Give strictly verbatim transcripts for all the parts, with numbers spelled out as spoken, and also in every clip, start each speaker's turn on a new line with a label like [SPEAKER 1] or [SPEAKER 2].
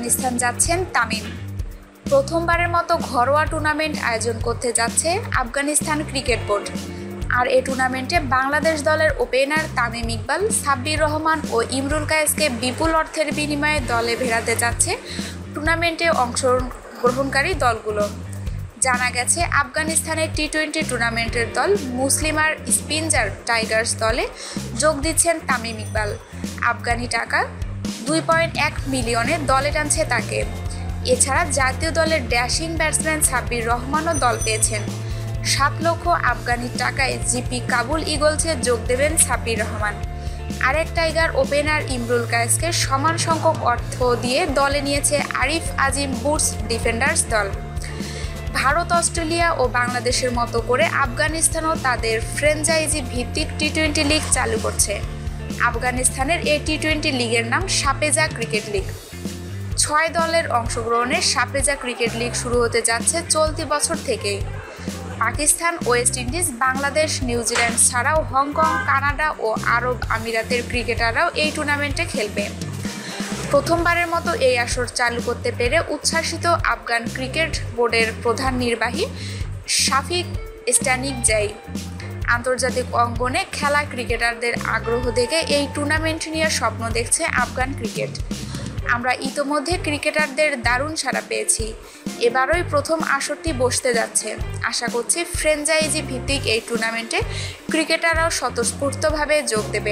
[SPEAKER 1] আফগানিস্তান যাচ্ছেন তামিম। প্রথমবারের মতো ঘরোয়া টুর্নামেন্ট আয়োজন করতে যাচ্ছে আফগানিস্তান ক্রিকেট বোর্ড। আর এই টুর্নামেন্টে বাংলাদেশ দলের ওপেনার তামিম ইকবাল, সাব্বির রহমান ও ইমরুল কায়েসকে বিপুল অর্থের বিনিময়ে দলে ভেড়াতে যাচ্ছে টুর্নামেন্টে অংশগ্রহণকারী দলগুলো। জানা গেছে, আফগানিস্তানের টি টোয়েন্টি টুর্নামেন্টের দল মুসলিমার স্পিনজার টাইগার্স দলে যোগ দিচ্ছেন তামিম ইকবাল। আফগানি টাকা দুই পয়েন্ট এক মিলিয়নে দলে টানছে তাকে। এছাড়া জাতীয় দলের ড্যাশিং ব্যাটসম্যান সাব্বির রহমানও দল পেয়েছেন। সাত লক্ষ আফগানি টাকায় জিপি কাবুল ইগলসে যোগ দেবেন সাব্বির রহমান। আরেক টাইগার ওপেনার ইমরুল কায়েসকে সমান সংখ্যক অর্থ দিয়ে দলে নিয়েছে আরিফ আজিম বুটস ডিফেন্ডার্স দল। ভারত, অস্ট্রেলিয়া ও বাংলাদেশের মতো করে আফগানিস্তানও তাদের ফ্র্যাঞ্চাইজি ভিত্তিক টি টোয়েন্টি লিগ চালু করছে। আফগানিস্তানের এই টি টোয়েন্টি লিগের নাম সাপেজা ক্রিকেট লিগ। ছয় দলের অংশগ্রহণে সাপেজা ক্রিকেট লিগ শুরু হতে যাচ্ছে চলতি বছর থেকেই। Pakistan, West Indies, Bangladesh, New Zealand ছাড়াও হংকং, কানাডা ও আরব আমিরাতের ক্রিকেটাররাও এই টুর্নামেন্টে খেলবে। প্রথমবারের মতো এই আসর চালু করতে পেরে উচ্ছ্বাসিত আফগান ক্রিকেট বোর্ডের প্রধান নির্বাহী শাফিক স্ট্যানিকজাই। আন্তর্জাতিক অঙ্গনে খেলা ক্রিকেটারদের আগ্রহ দেখে এই টুর্নামেন্ট নিয়ে স্বপ্ন দেখছে আফগান ক্রিকেট। আমরা ইতোমধ্যে ক্রিকেটারদের দারুণ সাড়া পেয়েছি। এবারই প্রথম আসরটি বসতে যাচ্ছে। আশা করছি ফ্র্যাঞ্চাইজি ভিত্তিক এই টুর্নামেন্টে ক্রিকেটাররাও স্বতঃস্ফূর্তভাবে যোগ দেবে।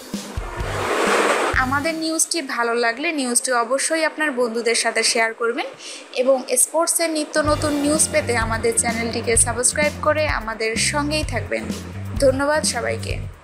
[SPEAKER 1] আমাদের নিউজটি ভালো লাগলে নিউজটি অবশ্যই আপনার বন্ধুদের সাথে শেয়ার করবেন এবং স্পোর্টসের নিত্য নতুন নিউজ পেতে আমাদের চ্যানেলটিকে সাবস্ক্রাইব করে আমাদের সঙ্গেই থাকবেন। ধন্যবাদ সবাইকে।